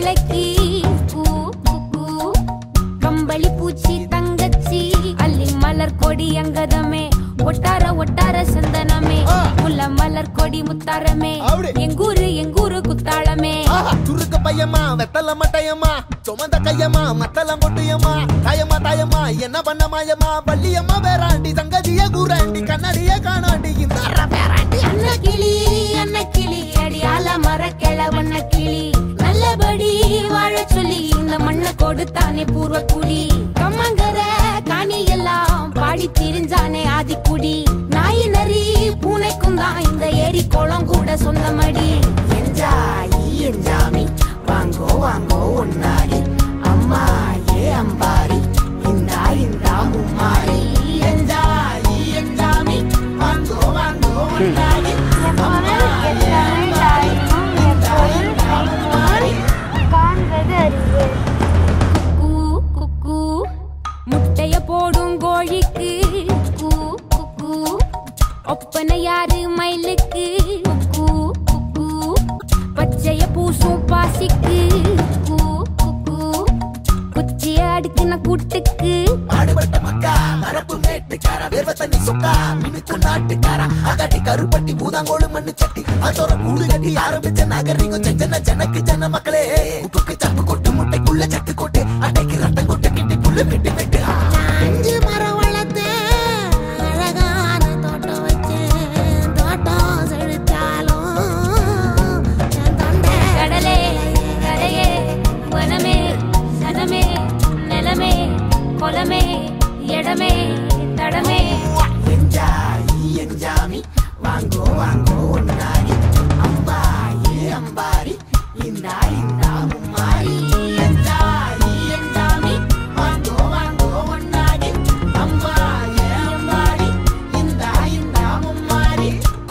விளக்கி கம்பளி பூச்சி தங்கச்சி அள்ளி மலர் கொடி அங்கதமே ஒட்டார ஒட்டார சந்தனமே முல்ல மலர் கொடி முத்தாரமே எங்கூரு குத்தாளமே சுருக்கு பையமா வெத்தல மட்டையம்மா சுமந்த கையம்மா மத்தல மொட்டையம்மா தாயம்மா தாயம்மா என்ன பண்ண மாயம்மா பள்ளியம்மா வேறாண்டி சங்கதிய கூறாண்டி கண்ணாடிய காணாண்டி இந்த அன்ன கிளி அடியால மர கிழவண்ண கிளி நல்லபடி வாழ சொல்லி இந்த மண்ணை கொடுத்தானே பூர்வ குடி கம்மங்கர காணி எல்லாம் பாடி திரிஞ்சானே ஆதிக்குடி நாய் நரி பூனைக்கும் தான் இந்த ஏரி குளம் கூட சொந்தமடி என்ஜாமி வாங்கோ வாங்கோ ஒன்னாரி அம்மா ஏ அம்பாரி இந்தா இந்தா மும்மாரி என்ஜாமி வாங்கோ வாங்கோ ஒன்னாரி முட்டைய போடும் கோழிக்கு ஒப்பனை யாரு மயிலுக்கு பச்சைய பூசும் பாசிக்கு குச்சிய அடுக்குன கூட்டுக்கு பாடுபட்ட மக்கா மரப்பு மேட்டுக்கார வேர்வ தண்ணி சொக்கா மினுக்கு நாட்டுக்கார அகட்டி கருப்பட்டி பூதாங்கோடு மண்ணு சட்டி அதோட கூடு கட்டி ஆரம்பிச்ச நாகரிகம் செஞ்சன ஜனக்கு ஜன மக்களே உப்புக்கு சப்பு கொட்டு முட்டைக்குள்ள சட்டு கொட்டு அட்டைக்கு ரத்தம் கொட்டு கிட்டி புல்லு வெட்டு வெட்டு மரம் வளர்த்து அழகான தோட்டம் வச்சு தோட்டம் செழித்தாலும் கடலே கரையே வனமே சனமே நிலமே கொலமே இடமே தடமே என்ஜாமி வாங்கோ வாங்கோ ஒன்னாரி அம்பா ஏ அம்பாரி இந்தா இந்தா மும்மாரி என்ஜாமி வாங்கோ வாங்கோ ஒன்னாரி அம்பா ஏ அம்பாரி இந்தா இந்தா மும்மாரி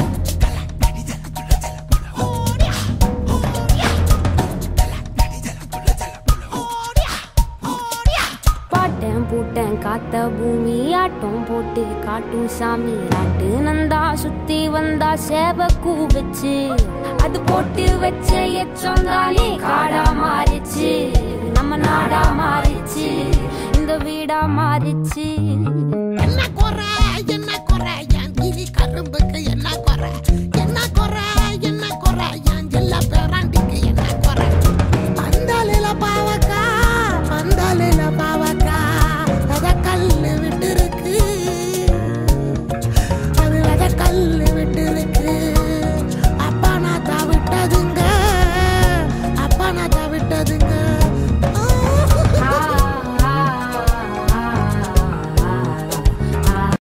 பாட்டன் பூட்டன் காத்த பூமி ஆட்டம் போட்டு காட்டும் சாமி ஆட்டு நந்தா சுத்தி வந்தா சேவ கூவச்சு அது போட்டு வச்ச எச்சந்தாலே காடா மாறிச்சு நம்ம நாடா மாறிச்சு இந்த வீடா மாறிச்சு என்ன குறை என் கிளி கரும்புக்கு